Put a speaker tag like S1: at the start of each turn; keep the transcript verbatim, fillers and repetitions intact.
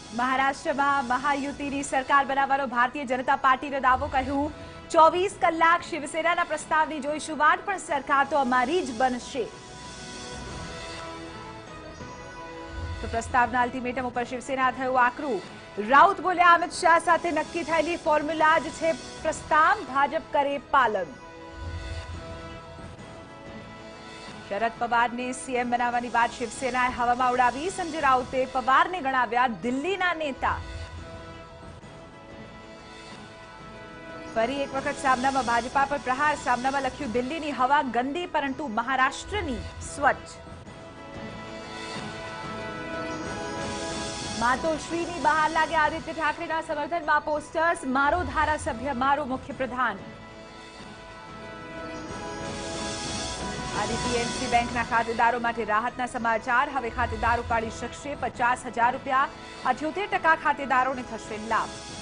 S1: મહારાષ્ટ્રમાં મહાયુતિની સરકાર બનાવવાનો ભારતીય જનતા પાર્ટીનો દાવો કર્યું। ચોવીસ કલાક શિવસેનાના પ્રસ્તાવની જોઈશું વાટ, પણ સરકાર તો અમારી જ બનશે। તો પ્રસ્તાવના અલ્ટિમેટમ ઉપર શિવસેના થયું આકરું। રાઉત બોલ્યા, અમિત શાહ સાથે નક્કી થયેલી ફોર્મ્યુલા જ છે પ્રસ્તાવ, ભાજપ કરે પાલન। शरद पवार ने सीएम बनावવાની વાત શિવસેનાએ હવામાં ઉડાવી। સંજય રાઉતે પવારને ગણાવ્યા દિલ્હીના नेता। ફરી એક વખત સામનામાં ભાજપા પર પ્રહાર। સામનામાં લખ્યું, દિલ્હીની હવા ગંદી પરંતુ મહારાષ્ટ્રની સ્વચ્છ। માતોશ્રીની બહાર લાગે આદિત્ય ઠાકરેના સમર્થનમાં પોસ્ટર્સ। મારો ધારાસભ્ય મારો મુખ્યપ્રધાન। टीएमसी બેંકના ખાતેદારો માટે રાહતના સમાચાર। હવે ખાતેદારો કાઢી શકશે પચાસ હજાર રૂપિયા। અઠ્યોતેર ટકા ખાતેદારોને થશે લાભ।